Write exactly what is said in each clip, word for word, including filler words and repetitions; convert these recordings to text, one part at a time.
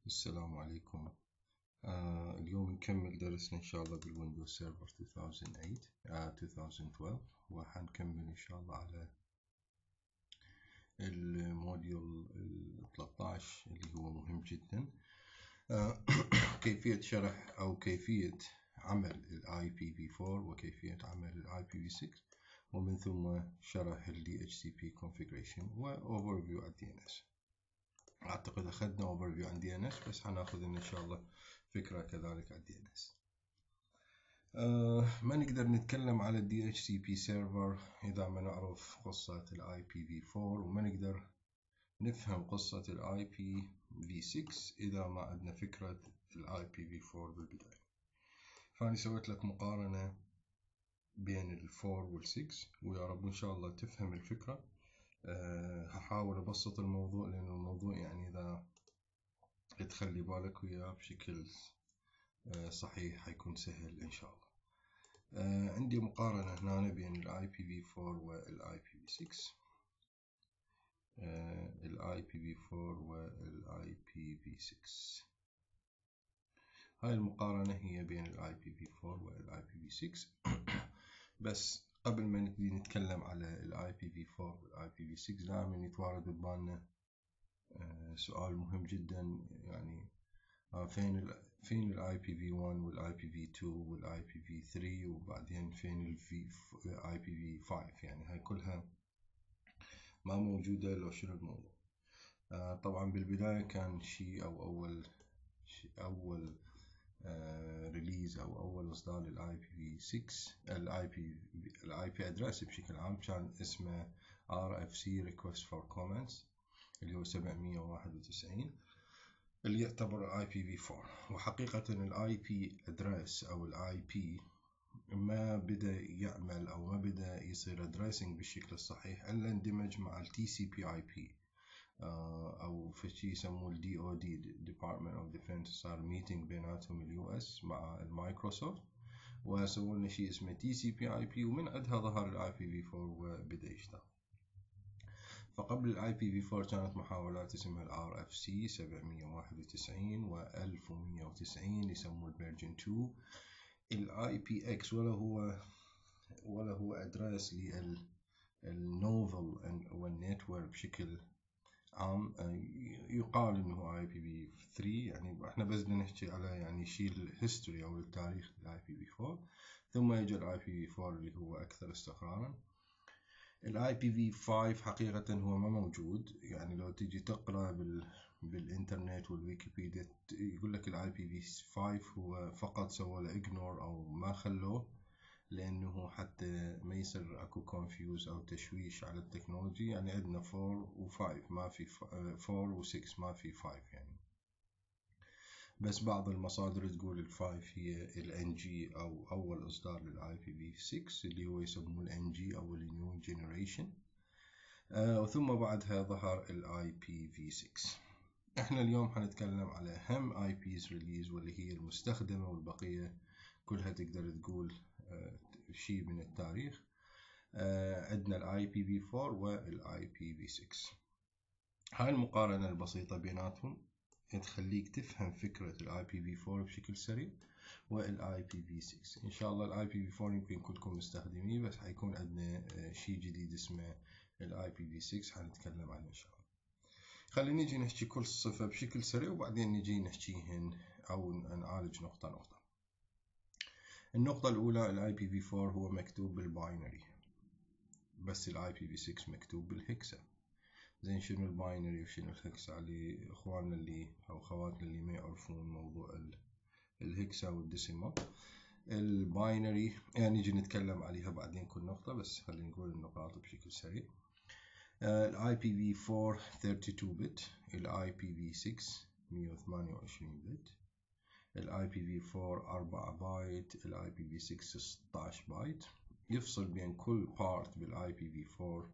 السلام عليكم. آه اليوم نكمل درسنا إن شاء الله بالويندوز سيرفر ألفين وثمانية آه ألفين واثناشر، وحنكمل إن شاء الله على الموديول ثلاثة عشر اللي هو مهم جدا. آه كيفية شرح أو كيفية عمل ال آي بي في أربعة وكيفية عمل ال آي بي في ستة، ومن ثم شرح ال دي إتش سي بي configuration و overview عن دي إن إس. أعتقد أخذنا overview عن دي إن إس، بس هناخذ إن شاء الله فكرة كذلك عن دي إن إس. أه ما نقدر نتكلم على ال دي إتش سي بي server إذا ما نعرف قصة ال آي بي في أربعة، وما نقدر نفهم قصة ال آي بي في ستة إذا ما عندنا فكرة ال آي بي في أربعة بالبداية. فأنا سويت لك مقارنة بين ال أربعة وال ستة، ويا رب إن شاء الله تفهم الفكرة. أه هحاول أبسط الموضوع، لأن الموضوع يعني إذا تخلي بالك وياه بشكل أه صحيح حيكون سهل إن شاء الله. أه عندي مقارنة هنا بين ال آي بي في أربعة وال آي بي في ستة. أه ال آي بي في أربعة وال آي بي في ستة. هاي المقارنة هي بين ال آي بي في أربعة وال آي بي في ستة. بس قبل ما نبدي نتكلم على ال آي بي في أربعة وال آي بي في ستة، دائما يتوارد ببالنا أه سؤال مهم جدا، يعني أه فين ال فين ال آي بي في واحد وال آي بي في اثنين وال آي بي في ثلاثة، وبعدين فين ال آي بي في خمسة؟ يعني هاي كلها ما موجودة. لو شنو الموضوع؟ آه طبعا بالبداية كان شيء أو أول شي أول آه ريليز أو أول إصدار لل آي بي في ستة، ال آي بي ال آي بي أدرس بشكل عام كان اسمه آر إف سي Request for Comments، اللي هو سبعمية وواحد وتسعين، اللي يعتبر آي بي في أربعة. وحقيقة ال آي بي address أو ال آي بي ما بدأ يعمل أو ما بدأ يصير addressing بالشكل الصحيح إلا اندمج مع ال تي سي بي آي بي، أو في شيء يسموه ال دي أو دي Department of Defense. صار ميتينج بيناتهم اليو إس مع المايكروسوفت، وسووا لنا شيء اسمه تي سي بي آي بي، ومن عندها ظهر ال آي بي في أربعة وبدأ يشتغل. فقبل ال آي بي في أربعة كانت محاولات اسمها ال آر إف سي سبعمية وواحد وتسعين و ألف ومية وتسعين يسموه الفيرجن اثنين. ال آي بي إكس ولا هو ولا هو أدرس لل النوفل والنتورك بشكل عام. يقال إنه آي بي في ثلاثة، يعني إحنا بس نحكي على يعني شيء الهيستوري أو التاريخ ال آي بي في أربعة، ثم يجي ال آي بي في أربعة اللي هو أكثر استقرارا. ال آي بي في خمسة حقيقة هو ما موجود، يعني لو تيجي تقرأ بال بالإنترنت والويكيبيديا يقول لك ال آي بي في خمسة هو فقط سوى له إجنور أو ما خلوه، لأنه حتى ما يصير أكو كونفيوز أو تشويش على التكنولوجي. يعني عندنا أربعة و خمسة، ما في أربعة و ستة، ما في خمسة يعني. بس بعض المصادر تقول ال خمسة هي ال إن جي أو أول إصدار لل آي بي في ستة، اللي هو يسموه ال إن جي أو ال New Generation. آه وثم بعدها ظهر ال آي بي في ستة. احنا اليوم حنتكلم على أهم آي بيز ريليز، واللي هي المستخدمة، والبقية كلها تقدر تقول آه شيء من التاريخ. آه عندنا ال آي بي في أربعة وال آي بي في ستة. هاي المقارنة البسيطة بيناتهم تخليك تفهم فكرة ال آي بي في أربعة بشكل سريع وال آي بي في ستة. إن شاء الله ال آي بي في أربعة يمكن كلكم مستخدمين، بس حيكون عندنا شيء جديد اسمه ال آي بي في ستة حنتكلم عنه إن شاء الله. خلينا نجي نحكي كل صفة بشكل سريع، وبعدين نجي نحكيهن أو نعالج نقطة نقطة. النقطة الأولى، ال آي بي في أربعة هو مكتوب بالباينري، بس ال آي بي في ستة مكتوب بالهكسا. زين شنو الباينري وشنو الهكسا؟ على إخواننا اللي أو خواتنا اللي ما يعرفون موضوع الهكسا والديسيمال. الباينري يعني نجي نتكلم عليها بعدين كل نقطة، بس خلينا نقول النقاط بشكل سريع. ال آي بي في أربعة اثنين وثلاثين بت، ال آي بي في ستة مية وثمانية وعشرين بت، ال آي بي في أربعة أربعة بايت، ال آي بي في ستة ستة عشر بايت. يفصل بين كل بارت بال آي بي في أربعة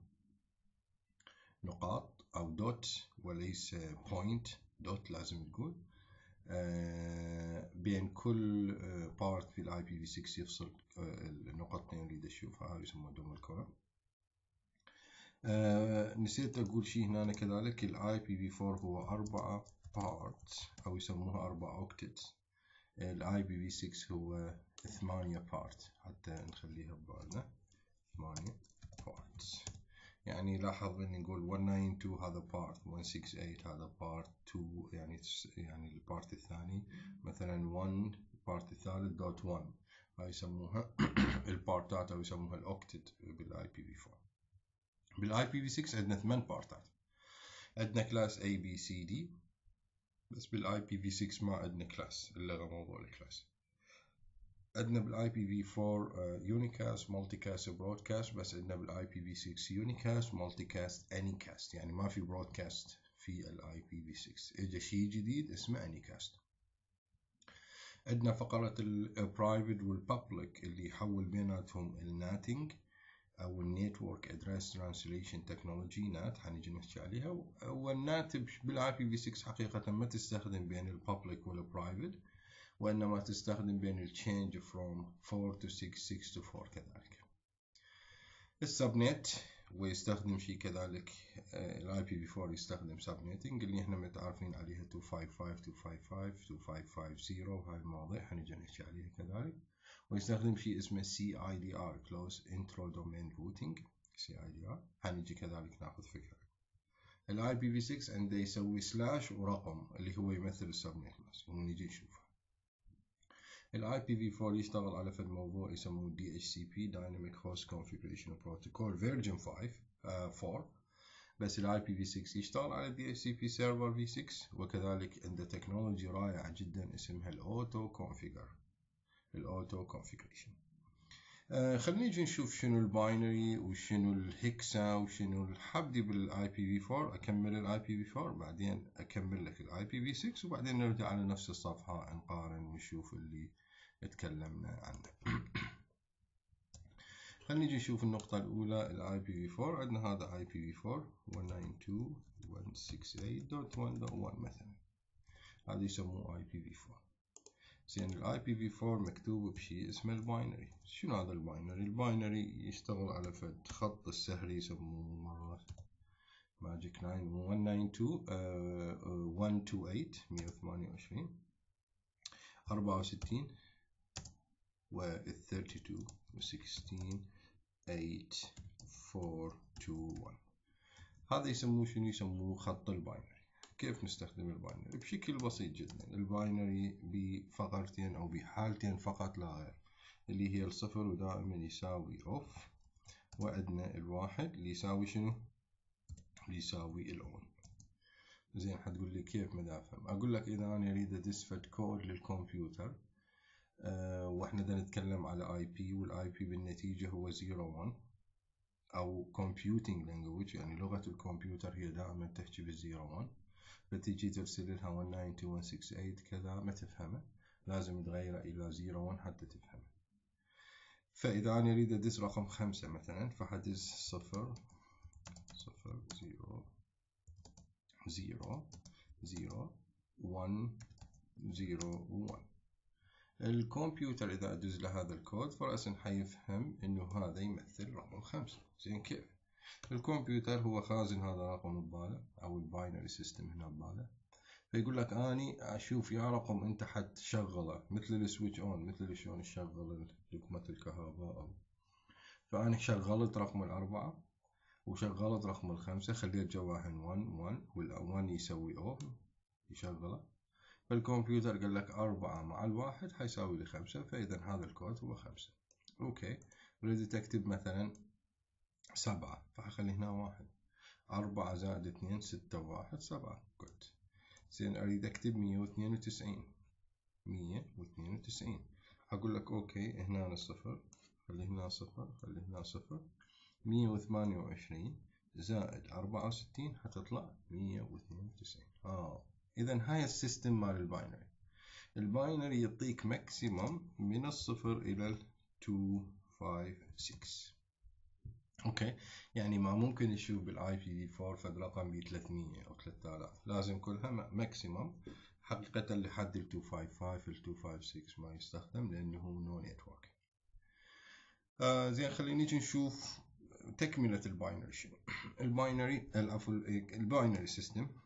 نقاط أو دوت وليس بوينت، دوت لازم تقول. آه بين كل آه بارت في الاي بي في ستة يفصل آه النقطتين اللي دا تشوفها، هاي يسموها دوم الكرة. آه نسيت أقول شيء هنا كذلك، الاي بي في أربعة هو أربعة بارت أو يسموها أربع أوكتت. ال آي بي في ستة هو ثمانية بارت، حتى نخليها ببالنا ثمانية بارت. يعني لاحظ إني نقول مية وتسعين واثنين هذا بارت، مية وستة وثمانين هذا بارت اثنين، يعني يعني البارت الثاني مثلا واحد البارت الثالث دوت واحد، هاي يسموها البارتات أو يسموها الأوكتت بالآي بي في أربعة. بالآي بي في ستة عندنا ثمان بارتات، عندنا كلاس A B C D، بس بالاي بي في ستة ما عندنا كلاس إلا موضوع الكلاس. عندنا بالاي بي في أربعة يونيكاست مالتي كاست برودكاست، بس عندنا بالاي بي في ستة يونيكاست مالتي كاست اني كاست، يعني ما في برودكاست في الاي بي في ستة. اجى شيء جديد اسمه اني كاست. عندنا فقرة البرايفت والبابليك اللي يحول بيناتهم الناتنج او النيتورك ادريس ترانسليشن تكنولوجي نات، حنيجي نحكي عليها. والنات بالاي بي في ستة حقيقة ما تستخدم بين البابليك والبرايفت، وانما تستخدم بين التشينج فروم أربعة to ستة ستة to أربعة كذلك. السبنت ويستخدم شيء كذلك، الاي بي في أربعة يستخدم سبنيتنج اللي احنا متعارفين عليها مئتين وخمسة وخمسين مئتين وخمسة وخمسين وهاي المواضيع حنيجي نحكي عليها كذلك. ويستخدم شيء اسمه سي آي دي آر Close Intro Domain Routing سي آي دي آر، حنيجي كذلك ناخذ فكرة. الاي بي في ستة عنده يسوي سلاش ورقم اللي هو يمثل السبنت ماسك، ونيجي نشوفه. الاي بي في أربعة يشتغل على فد موضوع يسموه دي اتش سي بي Dynamic Host Configuration Protocol فيرجن خمسة أربعة، بس الاي بي في ستة يشتغل على دي اتش سي بي سيرفر في ستة، وكذلك عنده تكنولوجي رائعة جدا اسمها الاوتو كونفيجر الاوتو كونفيجريشن. آه خلينا نيجي نشوف شنو الباينري وشنو الهكسا وشنو الحبدي بالاي بي في أربعة. اكمل الاي بي في أربعة بعدين اكمل لك الاي بي في ستة، وبعدين نرجع على نفس الصفحة نقارن ونشوف اللي تكلمنا عنه. خلينا نيجي نشوف النقطة الأولى الاي بي في أربعة. عندنا هذا اي بي في أربعة مية وتسعة واتنين دوت مية وستة وثمانين دوت واحد دوت واحد مثلا، هذا يسموه اي بي في أربعة. زين الاي بي في أربعة مكتوب بشيء اسمه الباينري. شنو هذا الباينري؟ الباينري يشتغل على فد خط السهري يسموه مرات ماجيك تسعة مية وتسعة واتنين أربعة وستين وال اثنين وثلاثين و16 ثمانية أربعة اثنين واحد. هذا يسموه شنو؟ يسموه خط الباينري. كيف نستخدم الباينري؟ بشكل بسيط جدا. الباينري بفقرتين او بحالتين فقط لا غير، اللي هي الصفر ودائما يساوي اوف، وعندنا الواحد اللي يساوي شنو؟ اللي يساوي الاون. زين حتقول لي كيف ما افهم؟ اقول لك اذا انا اريد ادز فد كود للكمبيوتر أه واحنا دا نتكلم على اي بي، والاي بي بالنتيجه هو صفر واحد او computing language، يعني لغه الكمبيوتر هي دائما تحكي بالزيرو واحد، فتيجي ترسل لها مية وتسعين وواحد ستة وستين كذا ما تفهمه، لازم تغيره الى صفر واحد حتى تفهمه. فاذا انا اريد ادز رقم خمسة مثلا، فحدز صفر صفر زيرو زيرو زيرو واحد زيرو واحد. الكمبيوتر اذا ادز له هذا الكود فرأسا حيفهم انه هذا يمثل رقم خمسة. زين كيف؟ الكمبيوتر هو خازن هذا الرقم بباله او الباينري سيستم هنا بباله، فيقول لك اني اشوف يا رقم انت حتشغله مثل السويتش اون، مثل شلون تشغل لقمة الكهرباء او، فانا شغلت رقم الاربعة وشغلت رقم الخمسة، خليت جواهن واحد واحد والواحد يسوي او يشغله، فالكمبيوتر قال لك أربعة مع الواحد حيساوي لي خمسة، فإذا هذا الكود هو خمسة. أوكي، أريد تكتب مثلا سبعة، فحخلي هنا واحد. أربعة زائد اثنين ستة وواحد سبعة. جود. زين أريد أكتب مية واثنين وتسعين، مية واثنين وتسعين، أقول لك أوكي هنا الصفر، خلي هنا صفر، خلي هنا صفر. مية وثمانية وعشرين زائد أربعة وستين حتطلع مية واثنين وتسعين. آه إذا هاي السيستم مال الباينري. الباينري يعطيك ماكسيمم من الصفر إلى مئتين وخمسة وستة. أوكي، يعني ما ممكن نشوف بالآي بي في أربعة فد رقم ب ثلاثمية أو ثلاثة آلاف، لازم كلها ماكسيمم. حقيقة لحد ال مئتين وخمسة وخمسين ال مئتين وخمسة وستة ما يستخدم لأنه نو نتورك. آه زين خلينا نيجي نشوف تكملة الباينري. شنو الباينري؟ العفو، الباينري سيستم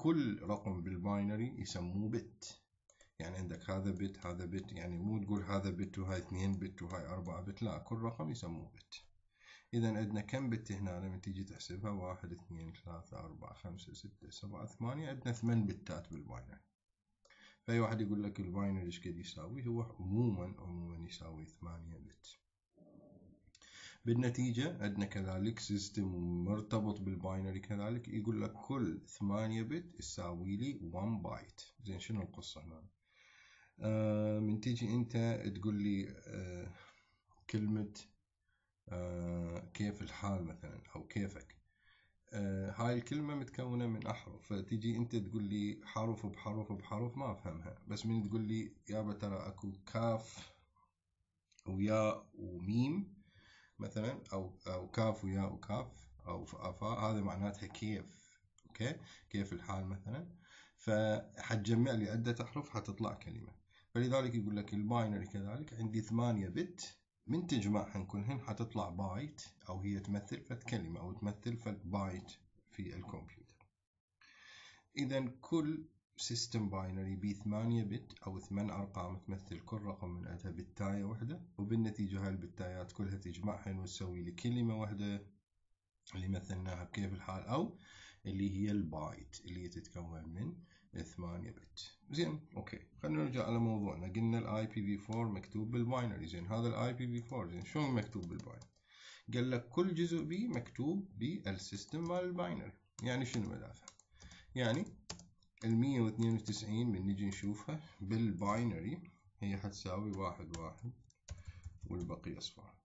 كل رقم بالباينري يسموه بت. يعني عندك هذا بت هذا بت، يعني مو تقول هذا بت وهاي اثنين بت وهاي أربعة بت، لا، كل رقم يسموه بت. إذا عندنا كم بت هنا لما تيجي تحسبها؟ واحد اثنين ثلاثة أربعة خمسة ستة سبعة ثمانية، عندنا ثمان بتات بالباينري. فأي واحد يقول لك الباينري إيش قد يساوي؟ هو عموما عموما يساوي ثمانية بت. بالنتيجة عندنا كذلك سيستم مرتبط بالباينري كذلك، يقول لك كل ثمانية بت يساوي لي واحد بايت. زين شنو القصة هنا؟ آه من تيجي أنت تقول لي آه كلمة آه كيف الحال مثلا أو كيفك، آه هاي الكلمة متكونة من أحرف، فتيجي أنت تقول لي حرف بحرف بحرف ما أفهمها. بس من تقول لي يابا ترى أكو كاف وياء وميم مثلا، أو أو كاف وياء وكاف أو فاء، هذا معناتها كيف. أوكي، كيف الحال مثلا، فحتجمع لي عدة أحرف حتطلع كلمة. فلذلك يقول لك الباينري كذلك عندي ثمانية بت، من تجمعهن كلهن حتطلع بايت، أو هي تمثل فد كلمة أو تمثل فد بايت في الكمبيوتر. إذا كل سيستم باينري ب ثمانية بت أو ثمان أرقام تمثل كل رقم من عندها بتاية واحدة، وبالنتيجة هاي البتايات كلها تجمعهن وتسوي لي كلمة واحدة اللي مثلناها بكيف الحال، أو اللي هي البايت اللي تتكون من ثمانية بت. زين اوكي، خلينا نرجع على موضوعنا. قلنا الاي بي في أربعة مكتوب بالباينري. زين هذا الاي بي في أربعة زين شلون مكتوب بالباينري؟ قال لك كل جزء بي مكتوب بالسيستم مال الباينري. يعني شنو بدافع؟ يعني ال مية واثنين وتسعين من نجي نشوفها بالباينري هي حتساوي واحد واحد والبقية اصفار.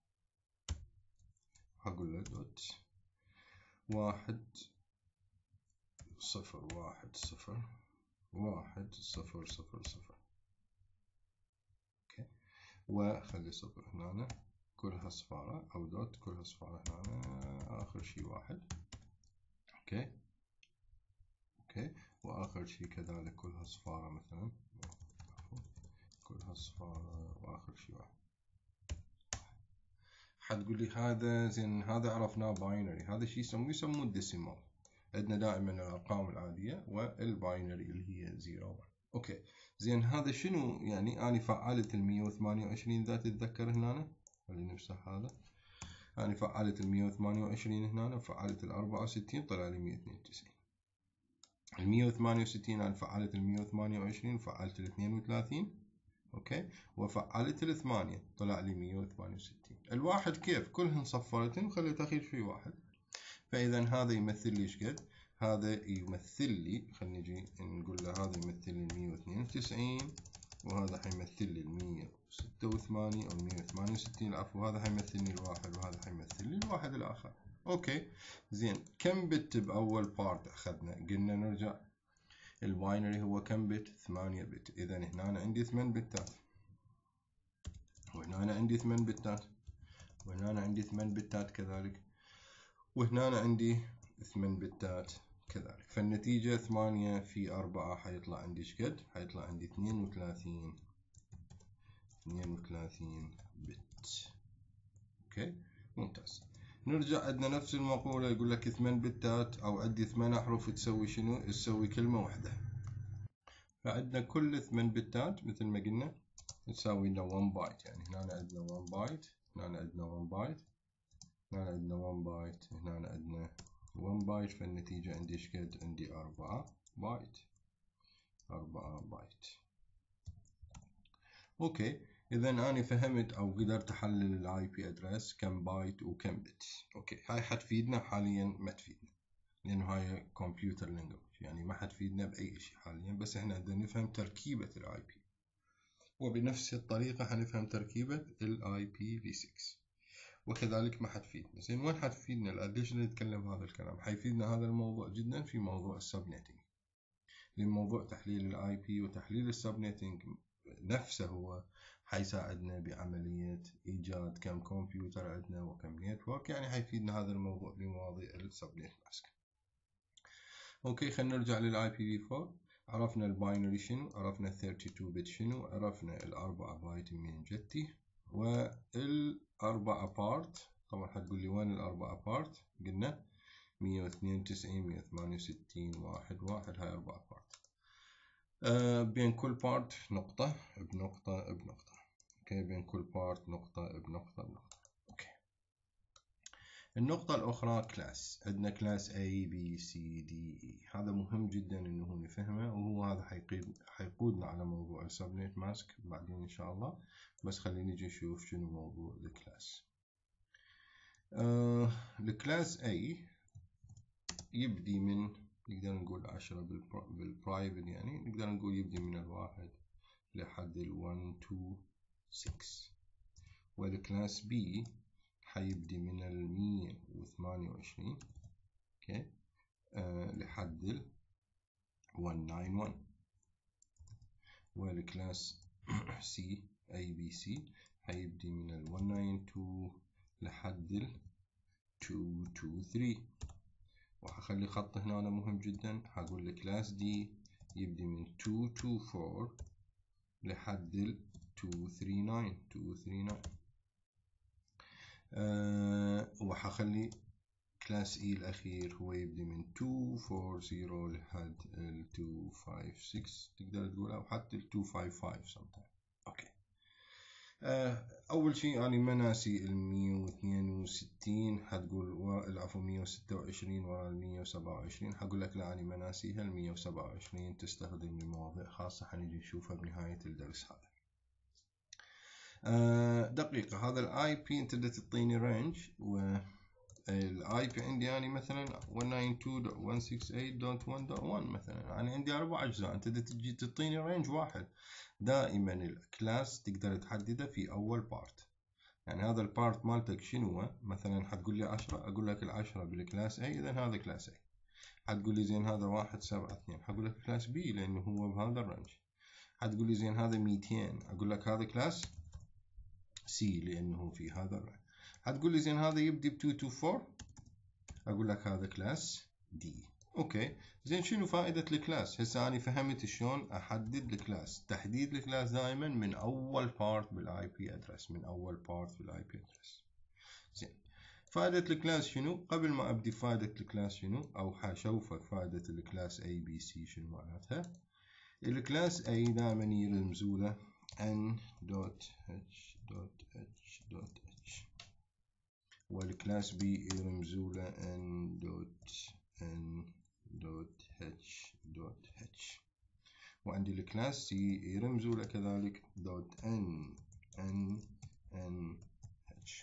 هقول له دوت واحد صفر واحد صفر واحد صفر صفر صفر. اوكي، وخلي صفر هنا كلها صفارة، او دوت كلها صفارة هنا، اخر شي واحد. اوكي اوكي، واخر شي كذلك كلها صفارة مثلا، كلها صفارة واخر شي واحد. حتقول لي هذا زين، هذا عرفناه باينري، هذا شي يسموه يسموه الديسيمال. عندنا دائما الارقام العادية والباينري اللي هي صفر. اوكي زين، هذا شنو يعني؟ أنا فعلت ال مية وثمانية وعشرين ذا تتذكر هنا، خلينا نمسح هذا. أنا فعلت ال مية وثمانية وعشرين هنا وفعلت ال أربعة وستين طلع لي مية واثنين وتسعين. ال مية وثمانية وستين أنا فعلت ال مية وثمانية وعشرين وفعلت ال اثنين وثلاثين. اوكي، وفعلت ال ثمانية طلع لي مية وثمانية وستين. الواحد كيف؟ كلهن صفرتن وخليت أخير في واحد. فإذا هذا يمثل لي ايش قد؟ هذا يمثل لي، خلينا نجي نقول له هذا يمثل لي مية واثنين وتسعين، وهذا حيمثل لي مية وستة وثمانين أو مية وثمانية وستين العفو، وهذا حيمثلني الواحد وهذا حيمثل لي الواحد الآخر. أوكي زين، كم بت بأول بارت أخذنا؟ قلنا نرجع الباينري هو كم بت؟ ثمانية بت. إذا هنا عندي ثمان بتات، وهنا عندي ثمان بتات، وهنا عندي ثمان بتات كذلك، وهنا عندي ثمان بتات كذلك. فالنتيجة ثمانية في أربعة حيطلع عندي شقد؟ حيطلع عندي اثنين وثلاثين اثنين وثلاثين بت. اوكي ممتاز. نرجع عندنا نفس المقولة، يقول لك ثمان بتات أو عندي ثمان أحرف تسوي شنو؟ تسوي كلمة واحدة. فعندنا كل ثمان بتات مثل ما قلنا تساوي لنا واحد بايت. يعني هنا عندنا واحد بايت، هنا عندنا واحد بايت، هنا عندنا واحد بايت، هنا عندنا واحد بايت. فالنتيجة عندي ايش قد؟ عندي أربعة بايت، أربعة بايت. اوكي، اذا انا فهمت او قدرت احلل الاي بي ادرس كم بايت وكم بت. اوكي، هاي حتفيدنا حاليا؟ ما تفيدنا، لانه هاي كمبيوتر لانجوج، يعني ما حتفيدنا باي شيء حاليا. بس احنا بدنا نفهم تركيبة الاي بي، وبنفس الطريقة حنفهم تركيبة الاي بي في ستة، وكذلك ما حتفيدنا. زين وين حتفيدنا الآن؟ ليش نتكلم هذا الكلام؟ حيفيدنا هذا الموضوع جدا في موضوع السبنيتنج، لأن موضوع تحليل الاي بي وتحليل السبنيتنج نفسه هو حيساعدنا بعملية إيجاد كم كمبيوتر عندنا وكم نتورك. يعني حيفيدنا هذا الموضوع في مواضيع السبنيت ماسك. اوكي، خلينا نرجع للاي بي في أربعة. عرفنا الباينري شنو، عرفنا ال اثنين وثلاثين بت شنو، عرفنا الأربعة بايت منين جتي، والأربعة بارت. طبعا حتقول لي وين الأربعة بارت؟ قلنا مية واثنين وتسعين مية وثمانية وستين واحد واحد. هاي أربعة بارت. أه بين كل بارت نقطة بنقطة بنقطة. اوكي بين كل بارت نقطة بنقطة بنقطة. اوكي. النقطة الأخرى كلاس. عندنا كلاس A B C D E. هذا مهم جدا إنه نفهمه، وهو هذا حيقود حيقودنا على موضوع السبنيت ماسك بعدين إن شاء الله. بس خلينا نجي نشوف شنو موضوع الكلاس. آه الكلاس A يبدي من نقدر نقول عشرة بالبرايفت، يعني نقدر نقول يبدي من الواحد لحد الون تو سكس. والكلاس B حيبدي من المية وثمانية وعشرين اوكي آه لحد ال مية وتسعة وتسعين. والكلاس C A B C حيبدي من ال مية وتسعة واتنين لحد ال ميتين وثلاثة وعشرين. وحخلي خط هنا مهم جدا، حقول لك كلاس D يبدي من ميتين واربعة وعشرين لحد ال ميتين وتلاتة وثلاثين. أه وحخلي كلاس E الأخير هو يبدي من ميتين وأربعين لحد ال ميتين وخمسة وستين تقدر تقول، أو حتى ال ميتين وخمسة وخمسين sometimes. أوكي. أه أول شيء أنا يعني مناسي ال مية واثنين وستين حتقول العفو مية وستة وعشرين ورا ال مية وسبعة وعشرين. حقول لك لا أنا مناسيها ال مية وسبعة وعشرين تستخدم لمواضيع خاصة حنجي نشوفها بنهاية الدرس هذا. أه دقيقة. هذا الاي بي انت بدك تعطيني رينج، والاي بي عندي يعني مثلا مية وتسعة وتسعين دوت مية وستة وستين دوت واحد دوت واحد مثلا، انا عندي اربع اجزاء، انت بدك تجي تعطيني رينج واحد. دائما الكلاس تقدر تحدده في اول بارت. يعني هذا البارت مالتك شنو هو؟ مثلا حتقول لي عشرة، اقول لك العشرة بالكلاس A، اذا هذا كلاس A. حتقول لي زين هذا واحد سبعة اثنين، حقول لك كلاس B لانه هو بهذا الرينج. حتقول لي زين هذا مئتين، اقول لك هذا كلاس C لانه في هذا الرينج. حتقول لي زين هذا يبدي ب مئتين واربعة وعشرين، اقول لك هذا كلاس D. اوكي زين شنو فائدة الكلاس؟ هسه انا فهمت شلون احدد الكلاس. تحديد الكلاس دائما من اول بارت بالاي بي ادرس، من اول بارت بالاي بي ادرس. زين فائدة الكلاس شنو؟ قبل ما ابدي فائدة الكلاس شنو، او حاشوفك فائدة الكلاس A B C شنو معناتها. الكلاس A دائما يرمزوا له n.h.h.h، والكلاس B يرمزوا له n.n.h.h، وعندي الكلاس C يرمزوا له كذلك .n n n h.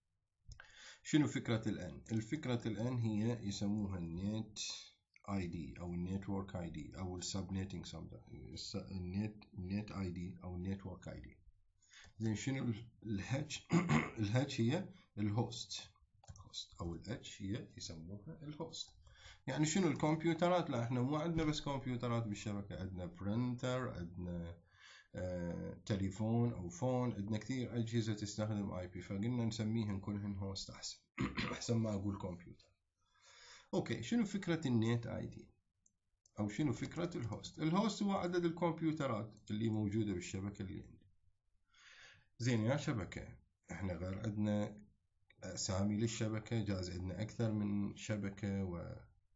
شنو فكرة الان؟ الفكرة الان هي يسموها النت اي دي او النتورك اي دي او السبنيتنج النت النت اي دي او النتورك اي دي. زين شنو الهاتش؟ الهاتش هي الهوست او الاتش هي يسموها الهوست. يعني شنو الكمبيوترات؟ لا احنا مو عندنا بس كمبيوترات بالشبكة، عندنا برينتر، عندنا آه، تليفون او فون، عندنا كثير اجهزة تستخدم اي بي، فقلنا نسميهن كلهن هوست احسن احسن ما اقول كمبيوتر. اوكي شنو فكرة النت اي دي او شنو فكرة الهوست؟ الهوست هو عدد الكمبيوترات اللي موجودة بالشبكة اللي عندي. زين يا شبكة احنا غير عندنا اسامي للشبكة، جاز عندنا اكثر من شبكة و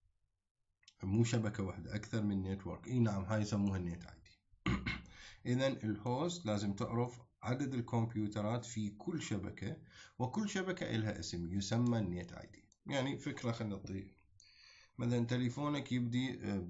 مو شبكة واحدة، اكثر من نتورك. اي نعم هاي يسموها النت اي دي. اذا الهوست لازم تعرف عدد الكمبيوترات في كل شبكة، وكل شبكة لها اسم يسمى النت اي دي. يعني فكرة خلينا نعطي مثلا تليفونك يبدي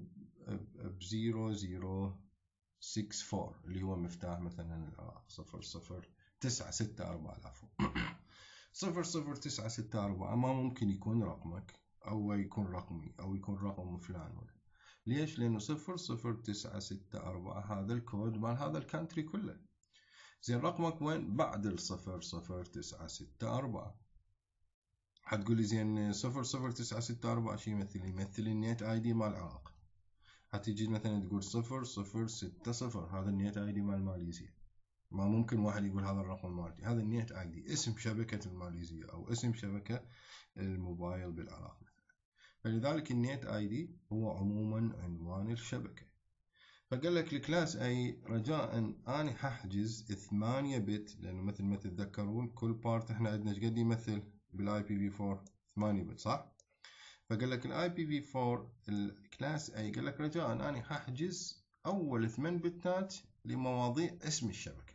ب صفر صفر ستة أربعة اللي هو مفتاح مثلا صفر صفر تسعة ستة أربعة العفو صفر صفر تسعة ستة أربعة ما ممكن يكون رقمك أو يكون رقمي أو يكون رقم فلان. ليش؟ لأنه صفر صفر تسعة ستة أربعة هذا الكود مال هذا الكانتري كله. زين رقمك وين؟ بعد الصفر صفر تسعة ستة أربعة. حتقول لي زين صفر صفر تسعة ستة أربعة شي يمثل؟ يمثل النت اي دي مال العراق. حتيجي مثلا تقول صفر صفر ستة صفر، هذا النت اي دي مال ماليزيا. ما ممكن واحد يقول هذا الرقم مالتي، هذا النت اي دي اسم شبكة الماليزية او اسم شبكة الموبايل بالعراق مثلا. فلذلك النت اي دي هو عموما عنوان الشبكة. فقال لك الكلاس اي رجاء اني ححجز ثمانية بت، لانه مثل ما تتذكرون كل بارت احنا عندنا ايش قد يمثل بالاي بي في أربعة؟ ثمانية بت صح؟ فقال لك الاي بي في فور الكلاس اي قال لك رجاء اني هحجز اول ثمان بتات لمواضيع اسم الشبكه.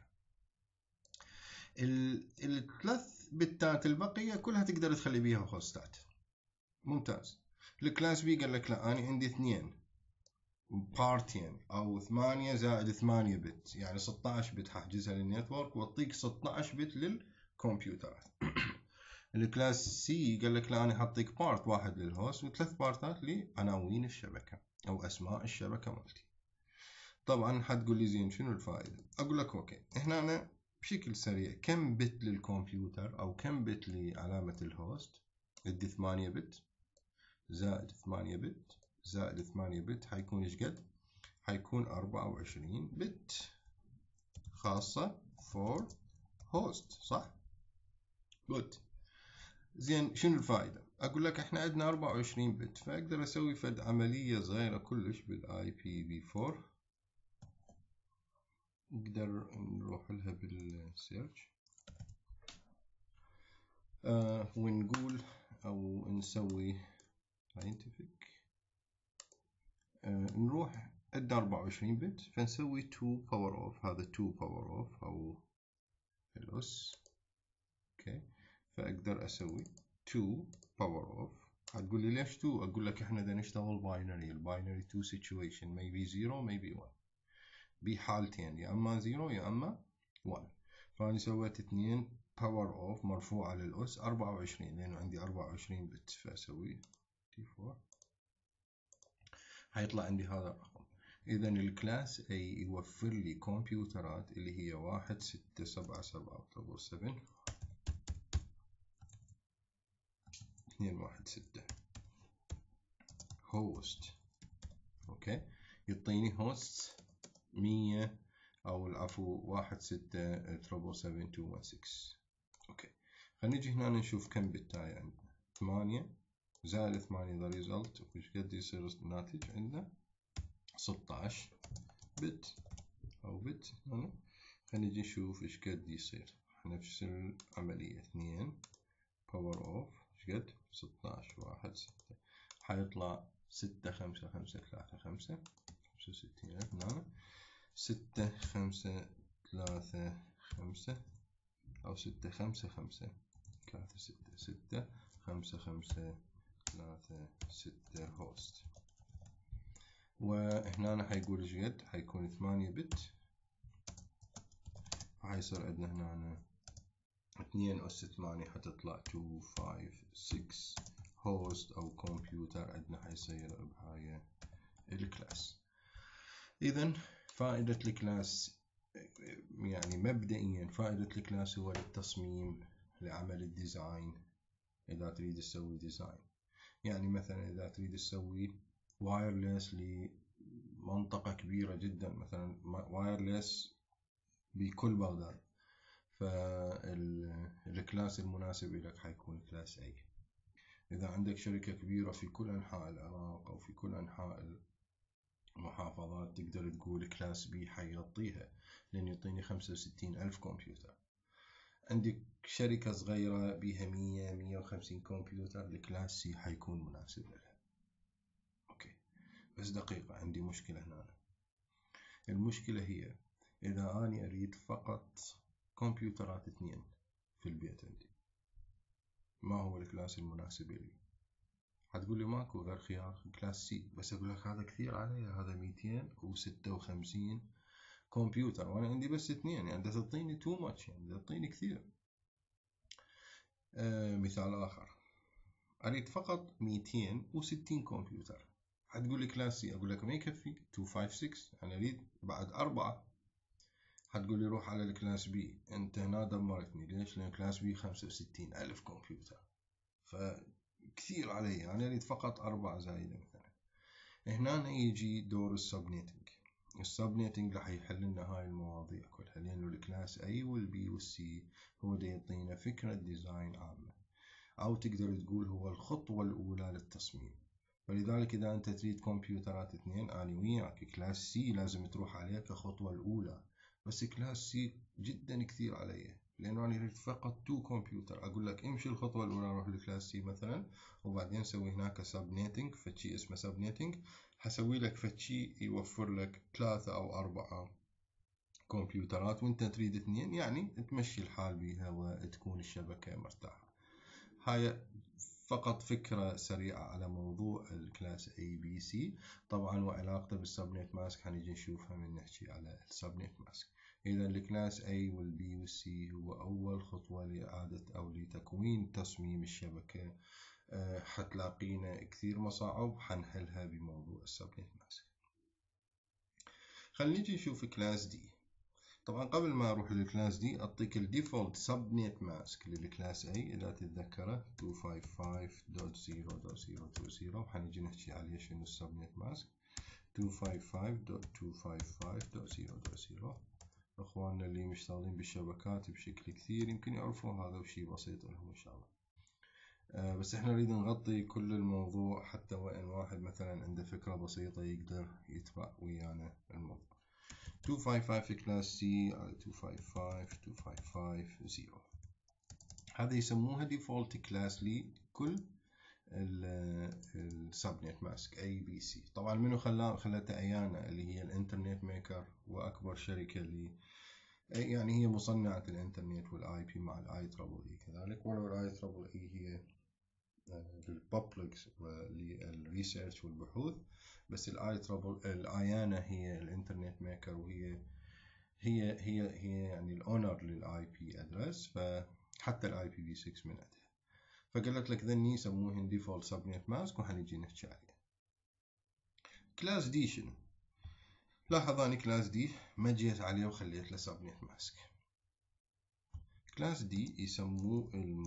الثلاث بتات البقيه كلها تقدر تخلي بيها هوستات. ممتاز. الكلاس بي قال لك لا، انا عندي اثنين بارتين او ثمانية زائد ثمانية بت، يعني ستة عشر بت هحجزها للنتورك واعطيك ستة عشر بت للكمبيوترات. الكلاس سي قال لك لا، انا حاعطيك بارت واحد للهوست وثلاث بارتات لعناوين الشبكه او اسماء الشبكه مالتي. طبعا حتقول لي زين شنو الفائده؟ اقول لك اوكي، هنا أنا بشكل سريع كم بت للكمبيوتر او كم بت لعلامه الهوست؟ ادي ثمانية بت زائد ثمانية بت زائد ثمانية بت حيكون ايش قد؟ حيكون أربعة وعشرين بت خاصة فور هوست، صح؟ good. زين شنو الفائدة؟ أقول لك إحنا عندنا أربعة وعشرين بت، فأقدر أسوي فد عملية صغيرة كلش بالآي بي في فور. نقدر نروح لها بالسيرش آه ونقول أو نسوي scientific آه نروح عندنا أربعة وعشرين بت فنسوي اثنين باور اوف، هذا اثنين باور اوف أو الأس. اوكي، فأقدر أسوي اثنين باور اوف. هتقول لي ليش اثنين؟ أقول لك إحنا بدنا نشتغل باينري، الباينري اثنين situation maybe zero maybe one، بحالتين يا أما زيرو يا أما واحد. فأنا سويت اثنين باور اوف مرفوعة للأس أربعة وعشرين لأنه عندي أربعة وعشرين بت، فأسوي تي أربعة حيطلع عندي هذا الرقم. إذا الكلاس A يوفر لي كمبيوترات اللي هي واحد ستة سبعة سبعة طابور سبعة اثنين واحد ستة هوست. أوكي، يعطيني هوست مية أو العفو واحد ستة تربل سبعة اثنين واحد ستة. أوكي، خلينا نجي هنا نشوف كم بتاعي عندنا. ثمانية زائد ثمانية ذا ريزلت وش قد يصير الناتج عندنا؟ ستة عشر بت أو بت هنا. خلينا نجي نشوف إيش قد يصير. نفس العملية اثنين باور أوف إيش قد؟ ستة عشر واحد ستة، حيطلع ستة خمسة خمسة ثلاثة خمسة خمسة وستين ألف هنا. ستة خمسة ثلاثة خمسة أو ستة خمسة خمسة ثلاثة ستة ستة خمسة خمسة ثلاثة ستة هوست. وهنا حيقول ايش قد؟ حيكون ثمانية بت، حيصير عندنا هنا اثنين أس ثمانية حتطلع اثنين خمسة ستة هوست أو كمبيوتر عندنا حيصير بهاي الكلاس. إذا فائدة الكلاس يعني مبدئيا فائدة الكلاس هو للتصميم، لعمل الديزاين. إذا تريد تسوي ديزاين يعني مثلا إذا تريد تسوي وايرلس لمنطقة كبيرة جدا، مثلا وايرلس بكل بغداد، فالكلاس المناسب لك حيكون كلاس A. إذا عندك شركة كبيرة في كل أنحاء العراق أو في كل أنحاء المحافظات تقدر تقول كلاس B حيغطيها لأن يعطيني خمسة وستين ألف كمبيوتر. عندك شركة صغيرة بيها مية مية وخمسين كمبيوتر، الكلاس C حيكون مناسب لها. أوكي، بس دقيقة عندي مشكلة هنا. المشكلة هي إذا أنا أريد فقط كمبيوترات اثنين في البيت عندي، ما هو الكلاس المناسب لي؟ هتقول لي ماكو غير خيار كلاس سي، بس أقول لك هذا كثير علي، هذا مئتين وستة وخمسين كمبيوتر وأنا عندي بس اثنين، يعني تعطيني تو ماتش، يعني تعطيني كثير. آه مثال آخر، أريد فقط مئتين وستين كمبيوتر، هتقول لي كلاس سي، أقول لك ما يكفي مئتين وخمسة وستة، أنا أريد بعد أربعة. هتقول لي روح على الكلاس بي، أنت هنا دمرتني. ليش؟ لأن كلاس بي خمسة وستين ألف كمبيوتر، فكثير علي، أنا أريد فقط أربعة زايدة مثلا. هنا يجي دور السبنيتنج. السبنيتنج راح يحل لنا هاي المواضيع كلها، لأنه الكلاس A والبي والسي هو دا يعطينا فكرة ديزاين عامة، أو تقدر تقول هو الخطوة الأولى للتصميم. فلذلك إذا أنت تريد كمبيوترات اثنين، أنا وياك كلاس سي لازم تروح عليه كخطوة الأولى، بس كلاس سي جدا كثير عليه لأنه أنا أريد فقط تو كمبيوتر. أقول لك امشي الخطوة الأولى، روح لكلاس سي مثلا، وبعدين سوي هناك سبنيتنج، فشي اسمه سبنيتنج، حسوي لك فشي يوفر لك ثلاثة أو أربعة كمبيوترات وأنت تريد اثنين، يعني تمشي الحال بيها وتكون الشبكة مرتاحة. هاي فقط فكرة سريعة على موضوع الكلاس اي بي سي، طبعا وعلاقته بالسبنيت ماسك حنيجي نشوفها من نحكي على السبنيت ماسك. إذا الكلاس A والبي والسي هو أول خطوة لإعادة أو لتكوين تصميم الشبكة، حتلاقينا كثير مصاعب حنحلها بموضوع السبنيت ماسك. خلينا نجي نشوف كلاس دي. طبعا قبل ما اروح للكلاس دي اعطيك الديفولت سبنيت ماسك للكلاس A اذا تتذكره اثنين خمسة خمسة دوت صفر دوت صفر دوت صفر، وحنيجي نحكي عليه شنو السبنيت ماسك اثنين خمسة خمسة دوت اثنين خمسة خمسة دوت صفر دوت صفر. اخواننا اللي مشتغلين بالشبكات بشكل كثير يمكن يعرفوا هذا، وشي بسيط لهم ان شاء الله. آه بس احنا نريد نغطي كل الموضوع حتى وان واحد مثلا عنده فكرة بسيطة يقدر يتبع ويانا الموضوع. اثنين خمسة خمسة كلاس سي على اثنين خمسة خمسة اثنين خمسة خمسة صفر، هذا يسموها ديفولت كلاس لكل السبنيت ماسك اي بي سي. طبعا منو خلا خلتها ايانا اللي هي الانترنت ميكر، واكبر شركة اللي يعني هي مصنعة الانترنت والاي بي مع الاي ترابل اي كذلك، ولو الاي ترابل اي هي للببليك وللريسيرش والبحوث، بس الاي ترابل الايانا هي الانترنت ميكر، وهي هي هي هي يعني الاونر للاي بي ادرس، فحتى الاي بي في ستة من عندها. فقالت لك ذني يسموهن ديفولت سبنيت ماسك، وحنيجي نحكي عليه. كلاس دي شنو؟ لاحظ اني كلاس دي ما جيت عليه وخليت له سبنيت ماسك. كلاس دي يسموه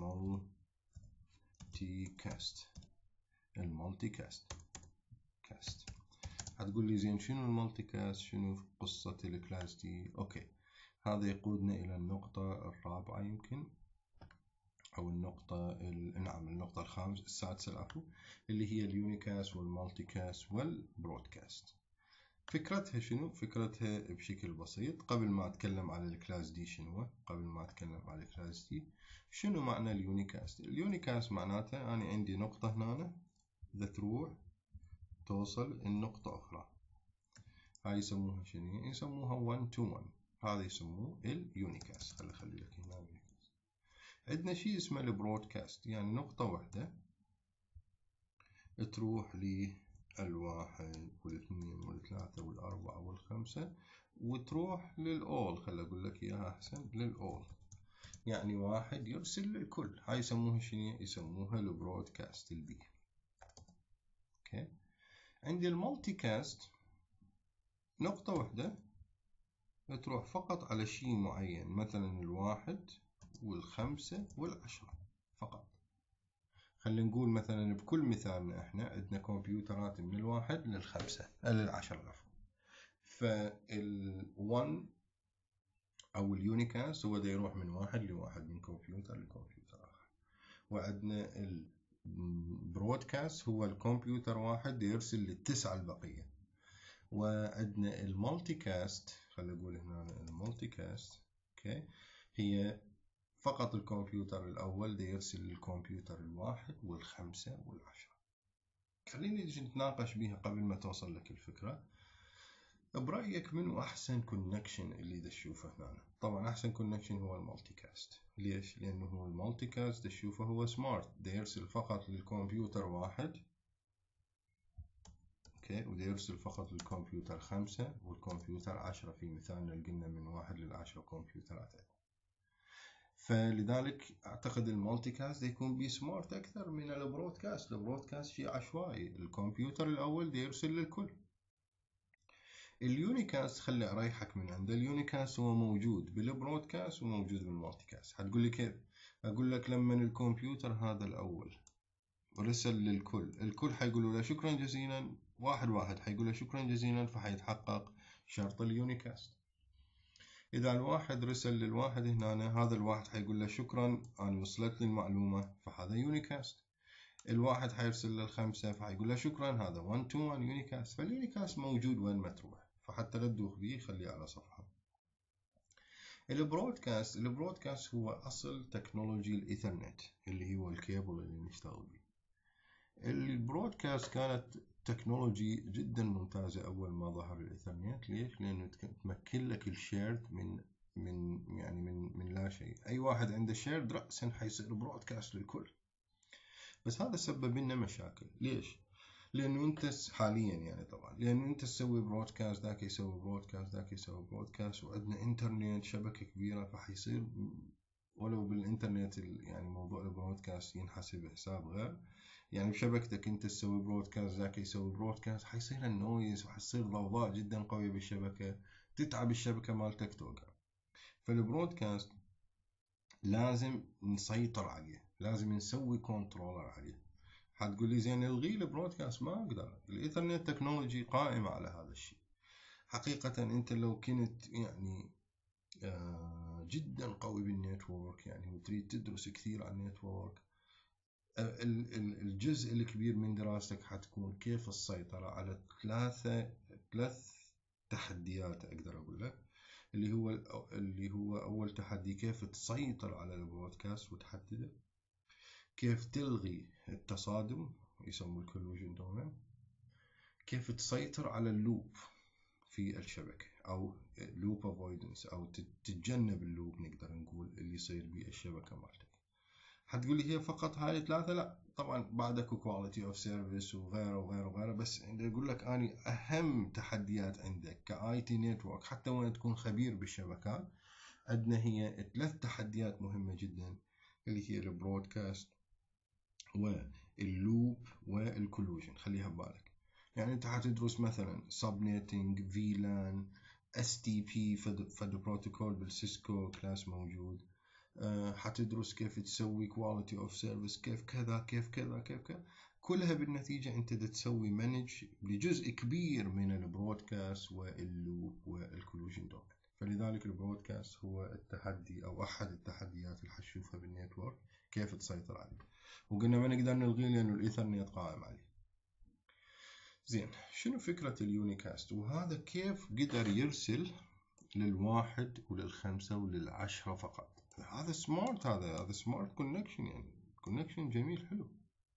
المالتي كاست. المالتي كاست كاست هتقول لي زين شنو المالتي كاست، شنو قصة الكلاس دي؟ اوكي، هذا يقودنا الى النقطة الرابعة يمكن، او النقطة نعم النقطة الخامسة السادسة العفو، اللي هي اليونيكاست والمالتي كاست والبرودكاست. فكرتها شنو؟ فكرتها بشكل بسيط، قبل ما اتكلم على الكلاس دي شنو، قبل ما اتكلم على الكلاس دي شنو معنى اليونيكاست؟ اليونيكاست معناته انا عندي نقطة هنا اذا تروح توصل النقطة اخرى، هاي يسموها شنو؟ يسموها واحد تو واحد، هذا يسموه اليونيكاست. خلي اخلي لك هنا اليونيكاست. عندنا شيء اسمه البرودكاست، يعني نقطة واحدة تروح للواحد والاثنين والثلاثة والأربعة والخمسة، وتروح للأول. خلي أقول لك إياها أحسن، للأول، يعني واحد يرسل للكل. هاي يسموها شنو؟ يسموها البرودكاست البي. أوكي. عندي المالتي كاست نقطة واحدة تروح فقط على شيء معين، مثلا الواحد والخمسة والعشرة فقط. خلينا نقول مثلا بكل مثالنا احنا عندنا كمبيوترات من الواحد للخمسة للعشرة العفو، فالون او اليونيكاست هو دا يروح من واحد لواحد، من كمبيوتر لكمبيوتر اخر. وعندنا البرودكاست هو الكمبيوتر واحد يرسل للتسعة البقية. وعندنا المالتي كاست، خلينا نقول هنا المالتي كاست اوكي، هي فقط الكمبيوتر الأول دي يرسل للكمبيوتر الواحد والخمسة والعشرة. خليني نجي نتناقش بيها قبل ما توصل لك الفكرة. برأيك منو أحسن كونكشن اللي دا تشوفه هنا؟ طبعا أحسن كونكشن هو المالتي كاست. ليش؟ لأنه هو المالتي كاست تشوفه هو سمارت، دا يرسل فقط للكمبيوتر واحد اوكي، ودا يرسل فقط للكمبيوتر خمسة والكمبيوتر عشرة، في مثالنا اللي قلنا من واحد للعشرة كمبيوترات. فلذلك اعتقد المالتي كاست يكون بي سمارت اكثر من البرودكاست. البرودكاست شيء عشوائي، الكمبيوتر الاول دي يرسل للكل. اليونيكاست خلي اريحك من عنده، اليونيكاست هو موجود بالبرودكاست وموجود بالمالتي كاست. هتقول لي كيف؟ اقول لك لما الكمبيوتر هذا الاول رسل للكل، الكل حيقولوا له شكرا جزيلا، واحد واحد حيقول له شكرا جزيلا، فحيتحقق شرط اليونيكاست. إذا الواحد رسل للواحد هنا، هذا الواحد حيقول له شكرا أنا وصلتني المعلومة، فهذا يونيكاست. الواحد حيرسل للخمسة فحيقول له شكرا، هذا واحد تو واحد يونيكاست. فاليونيكاست موجود وين ما تروح، فحتى لا تدوخ بيه خليه على صفحة. البرودكاست البرودكاست هو أصل تكنولوجي الإيثرنت اللي هو الكيبل اللي نشتغل به. البرودكاست كانت تكنولوجي جدا ممتازة أول ما ظهر الإيثرنت. ليش؟ لأنه تمكن لك الشيرد من من يعني من من لا شيء. أي واحد عنده شيرد رأسا حيصير برودكاست للكل. بس هذا سبب لنا مشاكل. ليش؟ لأنه أنت حاليا يعني طبعا لأنه أنت تسوي برودكاست، ذاك يسوي برودكاست، ذاك يسوي برودكاست، وعندنا إنترنت شبكة كبيرة، فحيصير ولو بالإنترنت يعني موضوع البرودكاست ينحسب حساب غير. يعني بشبكتك أنت تسوي برودكاست، ذاك يسوي برودكاست، حيصير النويز وحيصير ضوضاء جدا قوية بالشبكة، تتعب الشبكة مالتك توقع. فالبرودكاست لازم نسيطر عليه، لازم نسوي كنترولر عليه. حتقول لي زين الغي البرودكاست، ما اقدر. الايثرنت تكنولوجي قائمة على هذا الشيء. حقيقة انت لو كنت يعني جدا قوي بالنيتورك يعني وتريد تدرس كثير عن النيتورك، الجزء الكبير من دراستك حتكون كيف السيطرة على ثلاثة ثلاث تحديات اقدر اقول لك. اللي هو اللي هو اول تحدي كيف تسيطر على البرودكاست وتحدده، كيف تلغي التصادم يسموه الكولوجن دومين، كيف تسيطر على اللوب في الشبكة أو لوب افويدنس أو تتجنب اللوب نقدر نقول اللي يصير بالشبكة مالتك. حتقول لي هي فقط هاي ثلاثة؟ لا طبعا بعدك كواليتي اوف سيرفيس وغيره وغيره وغيره. بس اقول لك اني اهم تحديات عندك كاي تي نتورك حتى وين تكون خبير بالشبكات، عندنا هي ثلاث تحديات مهمة جدا اللي هي البرودكاست واللوب والكولوجن. خليها ببالك. يعني انت حتدرس مثلا سبنيتنج، فيلان، اس تي بي فد بروتوكول بالسيسكو كلاس موجود. أه حتدرس كيف تسوي كواليتي اوف سيرفيس، كيف كذا كيف كذا كيف كذا. كلها بالنتيجة انت تسوي مانج لجزء كبير من البرودكاست واللوب والكولوجن دومين. فلذلك البرودكاست هو التحدي او احد التحديات اللي حتشوفها بالنيتورك كيف تسيطر عليه. وقلنا ما نقدر نلغيه لأنه الإيثرنت قائم عليه. زين، شنو فكرة اليونيكاست؟ وهذا كيف قدر يرسل للواحد وللخمسة وللعشرة فقط؟ هذا سمارت، هذا هذا سمارت كونكشن، يعني كونكشن جميل حلو.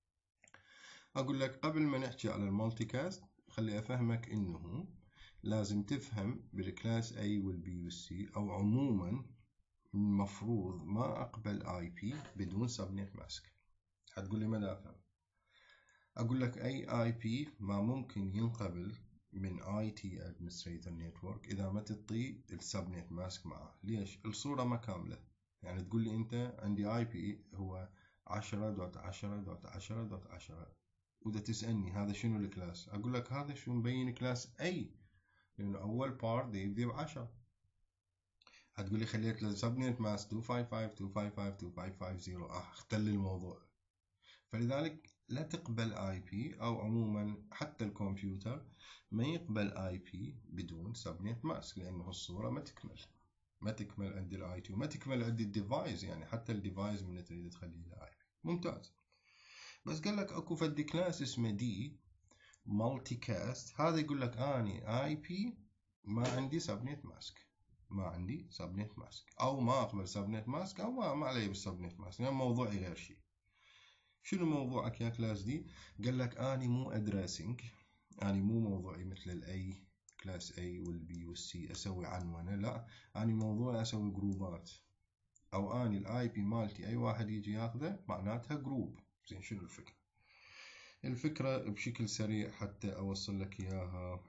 أقول لك قبل ما نحكي على المالتي كاست خلي أفهمك إنه لازم تفهم بالكلاس A والبي والسي أو عموما المفروض ما أقبل آي بي بدون سبنت ماسك. هتقول لي ماذا أفهم؟ أقول لك أي آي بي ما ممكن ينقبل من آي تي Administrator Network إذا ما تعطي السبنت ماسك معه. ليش؟ الصورة ما كاملة. يعني تقول لي أنت عندي آي بي هو عشرة دوت عشرة دوت عشرة دوت عشرة، وإذا تسألني هذا شنو الكلاس؟ أقول لك هذا شو مبين كلاس A، لأنه أول بارت يبدأ بعشرة. هتقول لي خليت له سبنت ماسك مئتين وخمسة وخمسين مئتين وخمسة وخمسين مئتين وخمسين آه اختل الموضوع. فلذلك لا تقبل آي بي أو عموما حتى الكمبيوتر ما يقبل آي بي بدون سبنت ماسك، لأنه الصورة ما تكمل ما تكمل عند الآي تي وما تكمل عند الديفايس. يعني حتى الديفايس من تريد تخليه له آي بي ممتاز. بس قال لك اكو فد كلاس اسمه دي مالتي كاست، هذا يقول لك اني اي بي ما عندي سبنت ماسك، ما عندي سبنت ماسك او ما اقبل سبنت ماسك او ما, ما علي بالسبنت ماسك، يعني موضوعي غير شيء. شنو موضوعك يا كلاس دي؟ قال لك اني مو ادريسنج، اني مو موضوعي مثل الاي كلاس A والبي والسي اسوي عنونه، لا اني موضوعي اسوي جروبات، او اني الاي بي مالتي اي واحد يجي ياخذه معناتها جروب. زين شنو الفكره؟ الفكره بشكل سريع حتى اوصل لك اياها.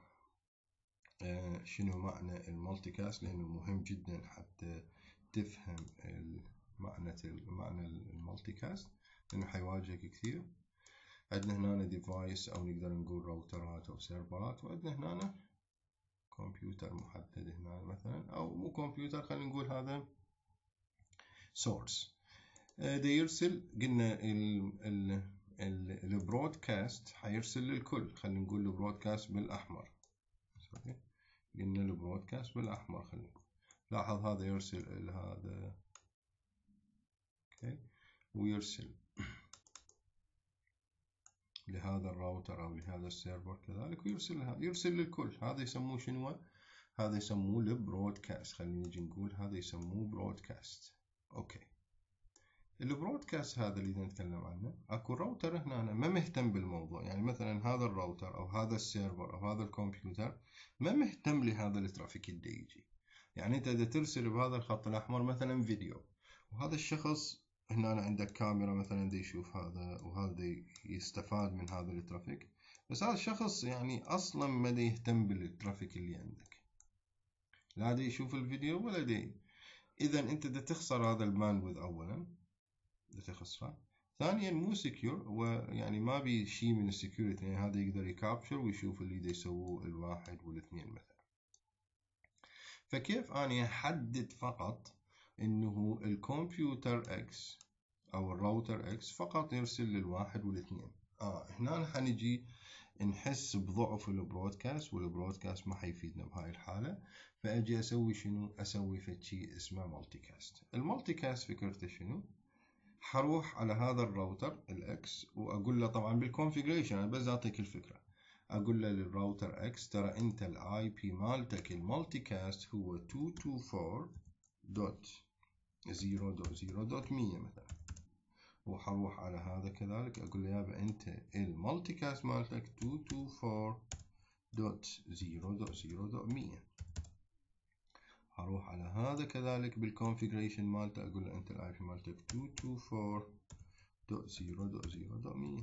آه شنو معنى المالتي كاست، لانه مهم جدا حتى تفهم معنى معنى المالتي كاست، لانه حيواجهك كثير. عندنا هنا ديفايس او نقدر نقول راوترات او سيرفرات، وعندنا هنا كمبيوتر محدد هنا مثلا، او مو كمبيوتر خلينا نقول هذا سورس. ده يرسل قلنا ال ال البرودكاست حيرسل للكل، خلينا نقول البرودكاست بالاحمر. قلنا البرودكاست بالاحمر، خلينا نقول لاحظ هذا يرسل لهذا اوكي، ويرسل لهذا الراوتر او لهذا السيرفر كذلك، ويرسل لها يرسل للكل. هذا يسموه شنو؟ هذا يسموه البرودكاست. خلينا نجي نقول هذا يسموه برودكاست. اوكي، البرودكاست هذا اللي نتكلم عنه، اكو راوتر هنا أنا ما مهتم بالموضوع. يعني مثلا هذا الراوتر او هذا السيرفر او هذا الكمبيوتر ما مهتم لهذا الترافيك اللي يجي. يعني انت اذا ترسل بهذا الخط الاحمر مثلا فيديو، وهذا الشخص هنا عندك كاميرا مثلا دي يشوف هذا، وهذا يستفاد من هذا الترافيك، بس هذا الشخص يعني اصلا ما دي يهتم بالترافيك اللي عندك، لا دي يشوف الفيديو ولا دي. اذا انت دا تخسر هذا الباندويث اولا، دا تخسره. ثانيا مو سكيور، ويعني ما بي شيء من السكيورتي. يعني هذا يقدر يكابشر ويشوف اللي دا يسووه الواحد والاثنين مثلا. فكيف اني احدد فقط انه الكمبيوتر اكس او الراوتر اكس فقط يرسل للواحد والاثنين؟ اه هنا حنجي نحس بضعف البرودكاست، والبرودكاست ما حيفيدنا بهاي الحالة. فأجي أسوي شنو؟ أسوي فشي اسمه مالتي كاست. المالتي كاست فكرته شنو؟ حروح على هذا الراوتر الأكس وأقول له طبعا بالكونفيجريشن، أنا بس أعطيك الفكرة. أقول له للراوتر أكس ترى أنت الآي بي مالتك المالتي كاست هو مئتين واربعة وعشرين دوت صفر دوت صفر دوت مية مثلا، وحروح على هذا كذلك أقول له يابا أنت المالتي كاست مالتك مئتين واربعة وعشرين دوت صفر دوت صفر دوت مية. هروح على هذا كذلك بالكونفيجريشن مالته أقول له أنت الآي بي مالتك مئتين واربعة وعشرين دوت صفر دوت صفر دوت مية،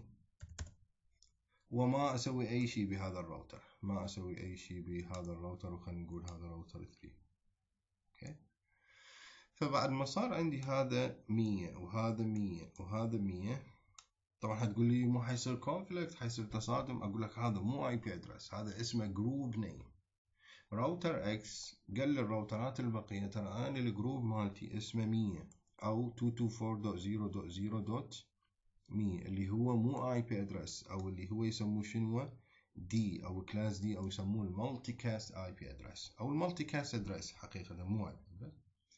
وما أسوي أي شيء بهذا الراوتر، ما أسوي أي شيء بهذا الراوتر. وخلينا نقول هذا راوتر ثلاثة. أوكي، فبعد ما صار عندي هذا مية وهذا مية وهذا مية، طبعا هتقول لي مو حيصير كونفليكت، حيصير تصادم. أقول لك هذا مو اي بي ادرس، هذا اسمه جروب نيم. راوتر اكس قال للراوترات البقية ترى أنا الجروب مالتي اسمه مية أو مئتين واربعة وعشرين دوت صفر دوت صفر دوت مية، اللي هو مو اي بي ادرس، أو اللي هو يسموه شنو دي أو كلاس دي، أو يسموه المالتي كاست اي بي ادرس أو المالتي كاست ادرس. حقيقة مو اي بي ادرس،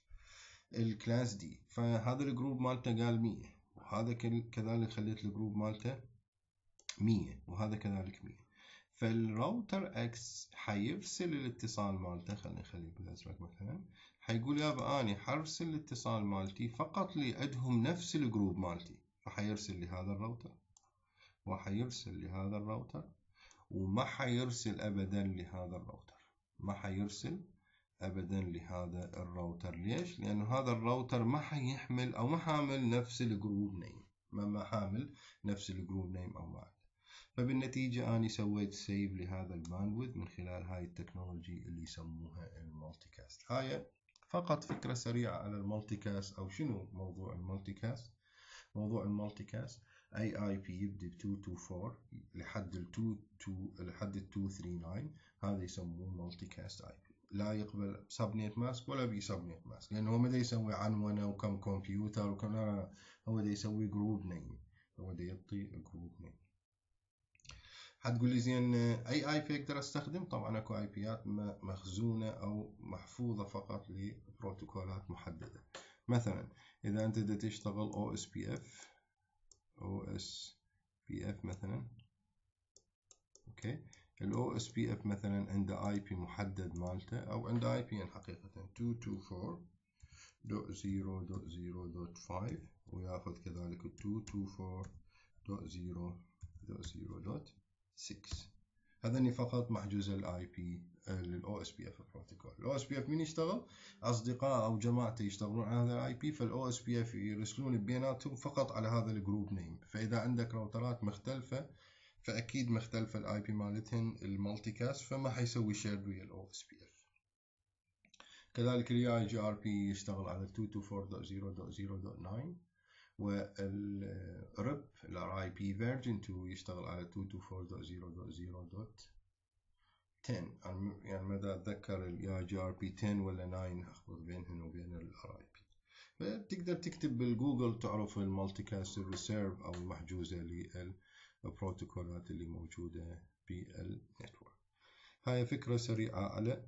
الكلاس دي. فهذا الجروب مالته قال مية، وهذا كذلك خليت الجروب مالته مية، وهذا كذلك مية. فالراوتر اكس حيرسل الاتصال مالته، خلينا نخليه بالازرق مثلا، حيقول يابا اني حرسل الاتصال مالتي فقط لعندهم نفس الجروب مالتي، فحيرسل لهذا الراوتر وحيرسل لهذا الراوتر، وما حيرسل ابدا لهذا الراوتر، ما حيرسل ابدا لهذا الراوتر. ليش؟ لانه هذا الراوتر ما حيحمل او ما حامل نفس الجروب نيم، ما ما حامل نفس الجروب نيم او ما. فبالنتيجة أنا سويت سيف لهذا الباندويث من خلال هاي التكنولوجي اللي يسموها المالتي كاست. هاي فقط فكرة سريعة على المالتي كاست أو شنو موضوع المالتي كاست. موضوع المالتي كاست أي آي بي يبدأ ب مئتين واربعة وعشرين لحد ال لحد ال مئتين وثلاثة وثلاثين، هذا يسموه مالتي كاست آي بي. لا يقبل سبنيت ماسك ولا بي سبنيت ماسك، لأنه هو ما دا يسوي عنونة وكم كمبيوتر وكم، لا لا، هو دا يسوي جروب نيم، هو دا يعطي جروب نيم. هتقول لي زين اي اي بي اقدر استخدم؟ طبعا اكو اي بيات مخزونه او محفوظه فقط لبروتوكولات محدده. مثلا اذا انت بدك تشتغل او اس بي اف او اس بي اف مثلا، اوكي، الاو اس بي اف مثلا عنده اي بي محدد مالته، او عنده اي بي حقيقه مئتين واربعة وعشرين دوت صفر دوت صفر دوت خمسة، وياخذ كذلك مئتين واربعة وعشرين دوت صفر دوت صفر دوت ستة. هذني فقط محجوز الاي بي للاو اس بي اف بروتوكول. الاو اس بي اف مين يشتغل؟ اصدقاء او جماعته يشتغلون على هذا الاي بي، فالاو اس بي اف يرسلون بياناتهم فقط على هذا الجروب نيم. فاذا عندك راوترات مختلفه فاكيد مختلفه الاي بي مالتهن المالتي كاست، فما حيسوي شير ويا الاو اس بي اف. كذلك الاي اي جي ار بي يشتغل على مئتين واربعة وعشرين دوت صفر دوت صفر دوت تسعة، والريب الار اي بي فيرجن اثنين يشتغل على مئتين واربعة وعشرين دوت صفر دوت صفر دوت عشرة. يعني ماذا اتذكر الاي جي ار بي عشرة ولا تسعة اخلط بينهن وبين الار اي بي. فتقدر تكتب بالجوجل تعرف المالتي كاست ريسيرف او المحجوزه للبروتوكولات اللي موجوده بالنتورك. هاي فكره سريعه على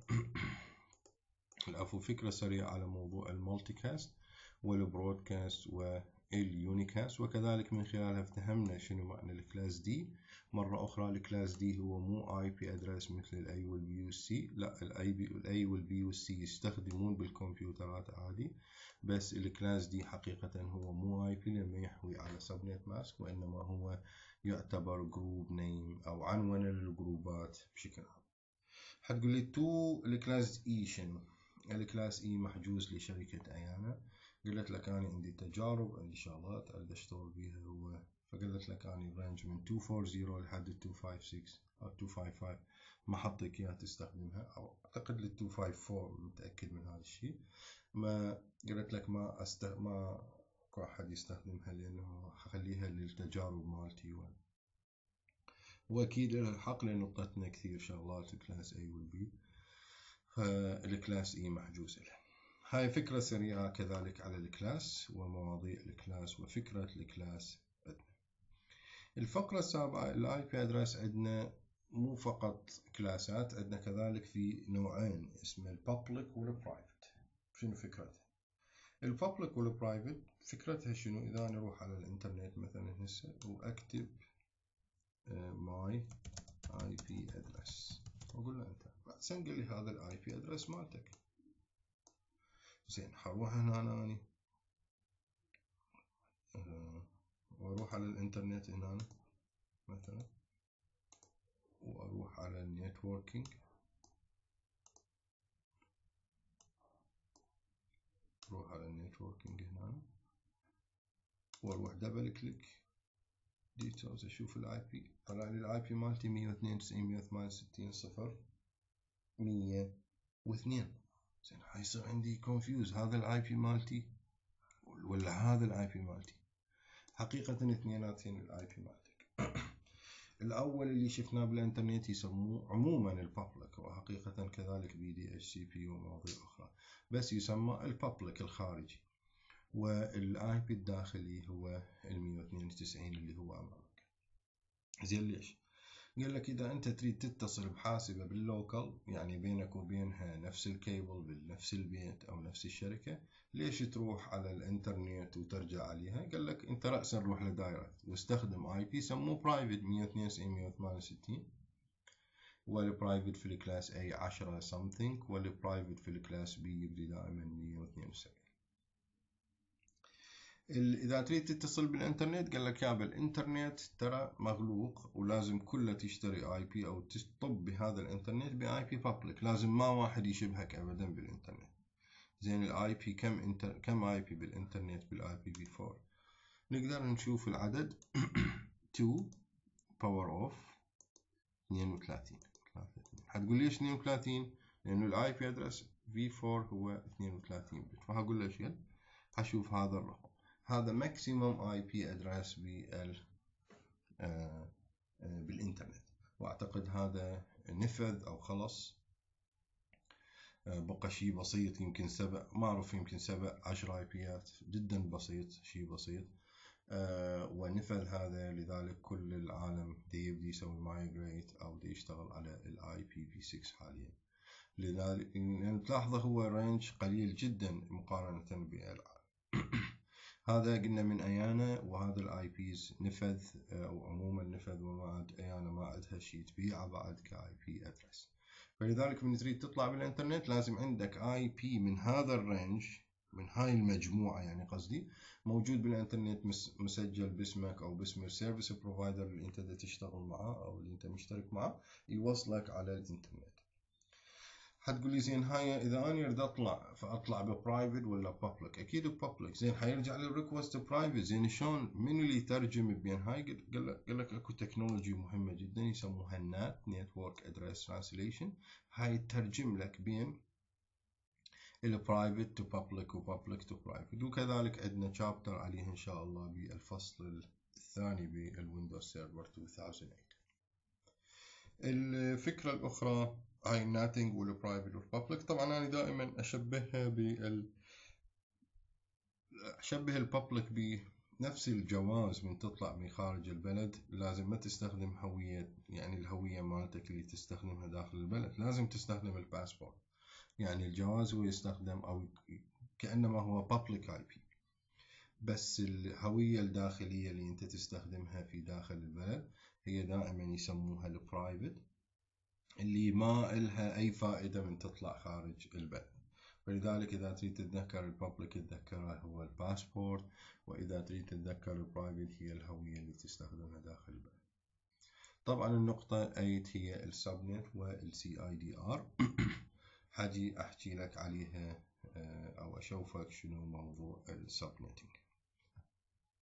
العفو فكره سريعه على موضوع المالتي كاست والبرودكاست و اليونيكاست، وكذلك من خلالها فهمنا شنو معنى الكلاس دي. مرة أخرى الكلاس دي هو مو اي بي ادرس مثل الاي والبي والسي، لا الاي بي الاي والبي والسي يستخدمون بالكمبيوترات عادي، بس الكلاس دي حقيقة هو مو اي بي لما يحوي على سبنت ماسك، وإنما هو يعتبر جروب نيم أو عنوان للجروبات بشكل عام. حتقول لي تو الكلاس اي شنو؟ الكلاس اي محجوز لشركة ايانا. قلت لك أنا عندي تجارب، عندي شغلات أريد أشتغل بيها هو، فقلت لك أنا رينج من مئتين وأربعين لحد مئتين وخمسة وستين أو مئتين وخمسة وخمسين، ما حطيك إياها تستخدمها، أو أعتقد ال مئتين وخمسة وأربعين متأكد من هذا الشيء. ما قلت لك ما أست ما أكو أحد يستخدمها لأنه حخليها للتجارب مالتي، و... وأكيد لها الحق لأن نقطتنا كثير شغلات الكلاس A والبي، فالكلاس E محجوز له. هاي فكرة سريعة كذلك على الكلاس ومواضيع الكلاس وفكرة الكلاس عندنا. الفقرة السابعة الاي بي ادرس عندنا مو فقط كلاسات، عندنا كذلك في نوعين اسمه البابليك والبرايفت. شنو فكرتها؟ البابليك والبرايفت فكرتها شنو؟ إذا أنا أروح على الإنترنت مثلا هسه وأكتب ماي اي بي ادرس وأقول له أنت بعد سنقل لي هذا الاي بي ادرس مالتك. زين حروح هنا أنا أه وأروح على الإنترنت هنا مثلا، وأروح على النيتوركينج، أروح على النيتوركينج هنا وأروح دبل كليك ديتيلز، أشوف الآي بي، طلع لي الآي بي مالتي مية واثنين وتسعين مية وثمانية وستين صفر مية واثنين. زين حيصير عندي كونفيوز، هذا الآي بي مالتي ولا هذا الآي بي مالتي؟ حقيقة اثنيناتهم الآي بي مالتك. الأول اللي شفناه بالإنترنت يسموه عموما البابليك، وحقيقة كذلك بي دي اتش سي بي ومواضيع أخرى، بس يسمى البابليك الخارجي، والاي بي الداخلي هو ال مية واثنين وتسعين اللي هو أمامك. زين ليش؟ قال لك إذا أنت تريد تتصل بحاسبة باللوكال، يعني بينك وبينها نفس الكيبل بنفس البيت أو نفس الشركة، ليش تروح على الإنترنت وترجع عليها؟ قال لك أنت رأسا روح لدايركت واستخدم آي بي سموه برايفت مية واثنين وتسعين مية وثمانية وستين، والبرايفت في الكلاس A عشرة something، والبرايفت في الكلاس B يبدي دائما مية واثنين وسبعين. إذا تريد تتصل بالإنترنت قال لك يا بالإنترنت ترى مغلوق، ولازم كله تشتري آي بي أو تطب بهذا الإنترنت بآي بي بابليك، لازم ما واحد يشبهك أبدا بالإنترنت. زين الآي بي كم انتر كم آي بي بالإنترنت بالآي بي في أربعة؟ نقدر نشوف العدد اثنين باور أوف اثنين وثلاثين. حتقول ليش اثنين وثلاثين؟ لأنه الآي بي أدرس في أربعة هو اثنين وثلاثين بت، فهقول له شيء حشوف هذا الرقم، هذا ماكسيموم اي بي ادرس بال بالانترنت، واعتقد هذا نفذ او خلص، بقى شيء بسيط يمكن سبع، ما اعرف يمكن سبع عشر اي بيات، جدا بسيط، شيء بسيط ونفذ هذا. لذلك كل العالم دي يبدي يسوي مايجريت او دي يشتغل على الاي بي في ستة حاليا. لذلك يعني تلاحظه هو رينج قليل جدا مقارنة بالعالم. هذا قلنا من ايانا، وهذا الاي بيز نفذ او عموما نفذ، وما عاد ايانا ما عندها شيء تبيعه بعد كاي بي ادرس. فلذلك من تريد تطلع بالانترنت لازم عندك اي بي من هذا الرينج، من هاي المجموعه يعني قصدي، موجود بالانترنت مسجل باسمك او باسم السيرفيس بروفايدر اللي انت تشتغل معاه او اللي انت مشترك معاه، يوصلك على الانترنت. حتقول لي زين هاي اذا انا اريد اطلع فاطلع ببرايفت ولا بابليك؟ اكيد ببابليك. زين حيرجع لي الريكوست برايفت، زين شلون من اللي يترجم بين هاي؟ قال لك قال لك اكو تكنولوجي مهمه جدا يسموها النات نتورك ادرس ترانسليشن، هاي تترجم لك بين البرايفت تو بابليك وبابليك تو برايفت، وكذلك عندنا شابتر عليه ان شاء الله بالفصل الثاني بالويندوز سيرفر ألفين وثمانية. الفكره الاخرى هاي الناتنج والبرايفت والبابليك، طبعا انا دائما اشبهها بال اشبه البابليك بنفس الجواز من تطلع من خارج البلد، لازم ما تستخدم هوية، يعني الهوية مالتك اللي تستخدمها داخل البلد، لازم تستخدم الباسبورت، يعني الجواز هو يستخدم او كأنما هو بابليك اي بي. بس الهوية الداخلية اللي أنت تستخدمها في داخل البلد هي دائما يسموها البرايفت، اللي ما إلها أي فائدة من تطلع خارج البلد. فلذلك إذا تريد تتذكر البابليك تتذكرها هو الباسبورت، وإذا تريد تتذكر البرايفت هي الهوية اللي تستخدمها داخل البلد. طبعا النقطة ثمانية هي السبنت والسي اي دي ار. حاجي أحكي لك عليها أو أشوفك شنو موضوع السبنتنج.